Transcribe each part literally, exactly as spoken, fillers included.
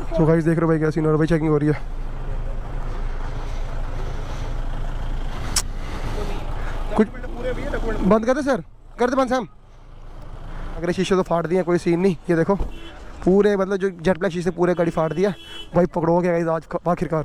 तो गाइस देख रहे हो भाई क्या सीन हो रहा है भाई, चेकिंग हो रही है। कुछ बंद कर दे सर, कर दे बंद सैम। अगर शीशे तो फाड़ दिए, कोई सीन नहीं। ये देखो पूरे मतलब जो जेट ब्लैक शीशे पूरे गाड़ी फाड़ दिया भाई। पकड़ो गया गाइस आज आखिरकार।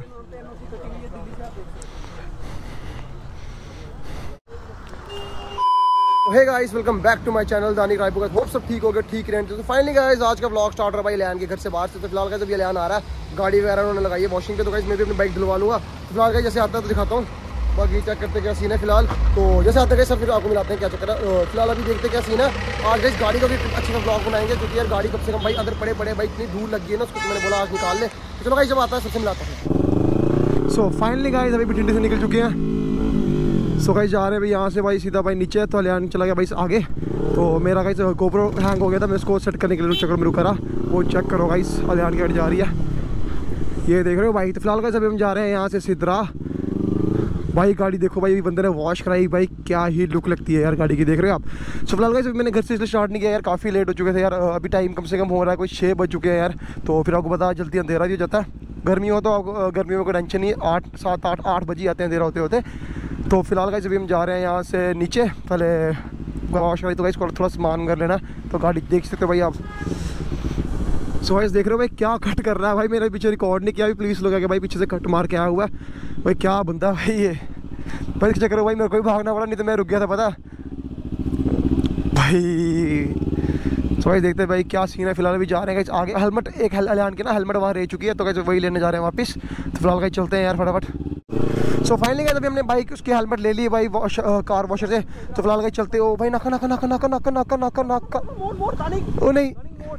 Hey guys welcome back to my channel Danik Raipur. Hope सब ठीक हो गए, ठीक रहें। तो फाइनली गाइस आज का व्लॉग स्टार्ट हो रहा है भाई लियान के घर से बाहर से। तो फिलहाल गाइस अभी लियान आ रहा है, गाड़ी वगैरह उन्होंने लगाई है वॉशिंग पे। तो गाइस मैं भी अपनी बाइक धुलवा लूँगा। तो फिलहाल गाइस जैसे आता है तो दिखाता हूँ, बाकी चेक करते क्या सीन है फिलहाल। तो जैसे आता है सब फिर आपको मिलाते हैं क्या चक्कर है। फिलहाल अभी देखते क्या सीन है। आज गाइस गाड़ी का भी अच्छे से व्लॉग बनाएंगे, क्योंकि यार गाड़ी कम से कम भाई अंदर पड़े पड़े भाई इतनी धूल लगी है ना उसको। तो मैंने बोला आज निकाल ले। तो चलो गाइस जब आता है सबसे मिलाता हूँ। सो फाइनली गाइस अभी बठिंडे से निकल चुके हैं। सो गाइस जा रहे हैं भाई यहाँ से भाई सीधा भाई नीचे। तो लियान चला गया भाई आगे। तो मेरा गाइस गोप्रो हैंग हो गया था, मैं इसको सेट करने के लिए चक्कर में रुका रहा। वो चेक करो गाइस लियान की गाड़ी जा रही है, ये देख रहे हो भाई। तो फिलहाल गाइस अभी हम जा रहे हैं यहाँ से सिद्रा। भाई गाड़ी देखो भाई, बंदे ने वॉश कराई भाई, क्या ही लुक लगती है यार गाड़ी की, देख रहे हो आप। सो फिलहाल गाइस मैंने घर से इसलिए स्टार्ट नहीं किया यार, काफ़ी लेट हो चुके थे यार। अभी टाइम कम से कम हो रहा है कोई छः बज चुके हैं यार। तो फिर आपको पता जल्दी अंधेरा भी हो जाता है। गर्मी हो तो आपको गर्मी में कोई टेंशन नहीं है, आठ सात आठ आठ बजे आते हैं अंधेरा होते होते। तो फिलहाल गाइस अभी हम जा रहे हैं यहाँ से नीचे। पहले वॉश कराई तो गाइस थोड़ा सामान कर लेना। तो गाड़ी देख सकते हो भाई आप। सो गाइस देख रहे हो भाई क्या कट कर रहा है भाई, मेरे पीछे रिकॉर्ड नहीं किया। अभी पुलिस लोग आके भाई पीछे से कट मार के आया हुआ है भाई। क्या बंदा भाई ये भाई, क्या करो भाई, मेरे को भी भागना पड़ा, नहीं तो मैं रुक गया था पता भाई। सो गाइस देखते हैं भाई क्या सीन है। फिलहाल अभी जा रहे हैं आगे। हेलमेट एक लियान के ना हेलमेट वहाँ रह चुकी है, तो गाइस वही लेने जा रहे हैं वापस। तो फिलहाल गाइस चलते हैं यार फटाफट। सो फाइनली गाइस अभी हमने बाइक उसकी हेलमेट ले ली भाई वॉश कार वॉशर से। तो फिलहाल गाइस चलते हो भाई। नाका नाका नाका नाका नाका नाका नाका नाका ओ नहीं,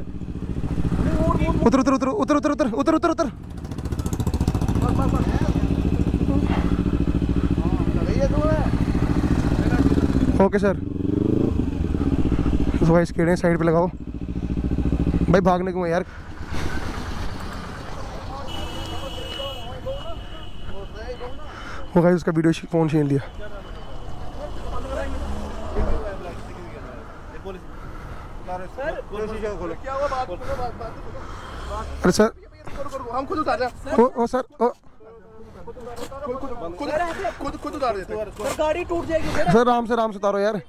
उतर उतर उतर उतर उतर उतर उतर उतर उतर ओके सर। तो भाई स्केटिंग साइड पे लगाओ भाई, भागने को यार। वो गाइस उसका वीडियो फोन छीन लिया। अरे सर हम खुद उतार रहे हैं। ओ ओ सर ओ खुद खुद उतार देते हैं। सर गाड़ी टूट जाएगी सर, आराम से आराम से उतारो यार।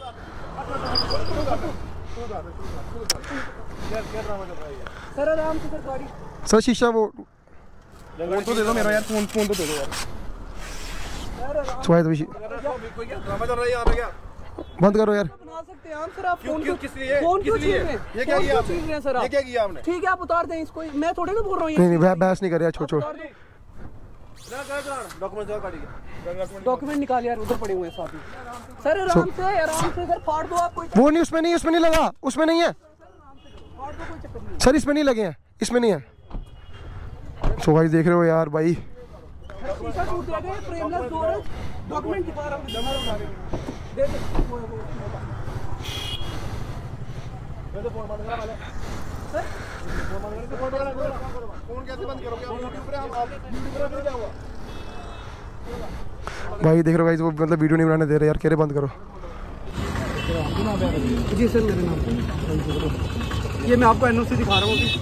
सर आराम से सर गाड़ी। सर शीशा वो फोन तो दे दो मेरा यार, फोन फोन तो दे दो यार। सुहाय तो कोई क्या ड्रामा चल रहा है यहाँ पे क्या? बंद करो यार। बना सकते हैं हम सर। आप क्यों फोन क्यों किस लिए फोन क्यों किस लिए छीन रहे हैं? ये क्या फोन किया क्यों आपने? छीन रहे हैं सर आप? ये क्या किया आपने? ठीक है आप उतार दें इसको, मैं थोड़े ना बोल रहा हूँ। नहीं नहीं बह- बहस नहीं कर रहा, छोड़ छोड़। डॉक्यूमेंट निकाल यार, उधर पड़े हुए हैं साथ में। सर आराम से आराम से सर, फाड़ दो आप। कोई वो नहीं, उसमें नहीं, उसमें नहीं लगा, उसमें नहीं है फाड़ दो, कोई चक्कर नहीं। सर, इसमें नहीं लगे हैं, इसमें नहीं है। सो गाइस देख रहे हो यार भाई, शीशा टूट जाएगा, फ्रेमलेस डोर है। डॉक्यूमेंट दिखा रहा हूँ, दे दे वो वो फोन बंद करा वाले सर। फोन कैसे बंद करोगे? हम यूट्यूब पे हम आप यूट्यूब पे क्या हुआ? भाई देख रहे हो गाइस, वो मतलब वीडियो नहीं बनाने दे रहे यार, कह रहे बंद करो। जी सर मेरे नाम, ये मैं आपको एनओसी दिखा रहा हूँ अभी।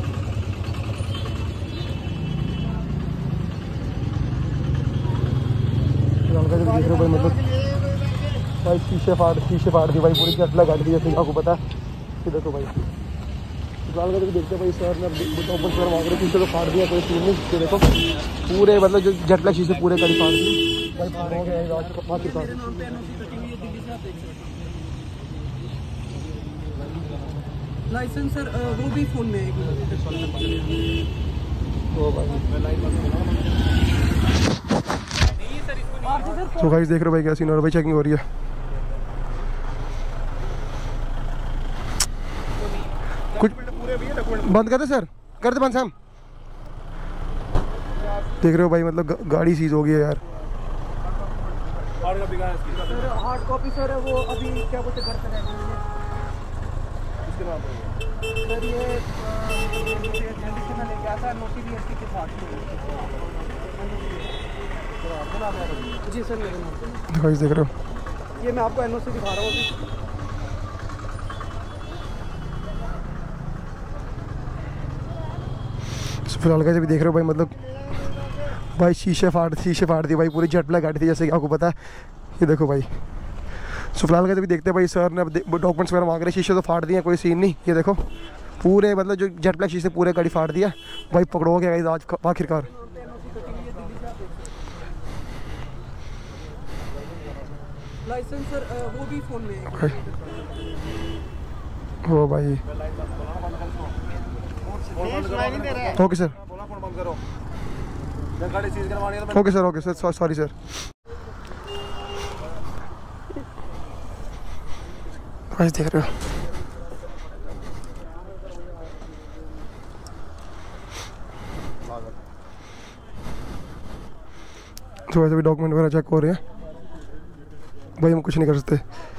देख रहे हो भाई, मतलब भाई शीशे फाड़ शीशे फाड़ दी भाई, पूरी चटला काट दी जैसे आपको पता है। ये देखो भाई फिलहाल का देखते भाई, सर ने ऊपर सर मांग रहे शीशे को फाड़ दिया, कोई सीन नहीं। ये देखो पूरे मतलब जो जटला शीशे पूरे गाड़ी फाड़ दी भाई। फाड़ हो गया लाइसेंस सर वो भी फोन में है। तो गाइस देख रहे हो भाई क्या सीन हो रहा है भाई, चेकिंग हो रही है। कुछ बंद कर दे सर, कर दे बंद सैम। देख रहे हो भाई, मतलब गाड़ी सीज हो गई है यार। सर हार्ड कॉपी सर वो अभी क्या बोलते घर पे रहेंगे सर। ये एजेंसी में लेके आता है, नोटिस भी एसटी के साथ। जी सर मेरे नाम पे। गाइस देख रहे हो, ये मैं आपको एनओसी दिखा रहा हूँ अभी। फिलहाल कैसे भी देख रहे हो भाई, मतलब भाई शीशे फाड़ शीशे फाड़ दिए भाई, पूरी जेट ब्लैक गाड़ी थी जैसे कि आपको पता है। ये देखो भाई, सो फिलहाल कैसे भी देखते हैं भाई, सर ने डॉक्यूमेंट्स वगैरह मांग रहे, शीशे तो फाड़ दिए, कोई सीन नहीं। ये देखो पूरे मतलब जो जेट ब्लैक शीशे पूरे गाड़ी फाड़ दिया भाई, पकड़ो गया गाइस आज आखिरकार। लाइसेंस सर वो भी फोन में है। ओ भाई ओके सर, फोन बंद करो, गाड़ी सीज करवानी है। Okay sir, okay sir, sorry sir. Guys देख रहे हो तो वैसे भी डॉक्यूमेंट वगैरह चेक हो रहे हैं भाई, हम कुछ नहीं कर सकते।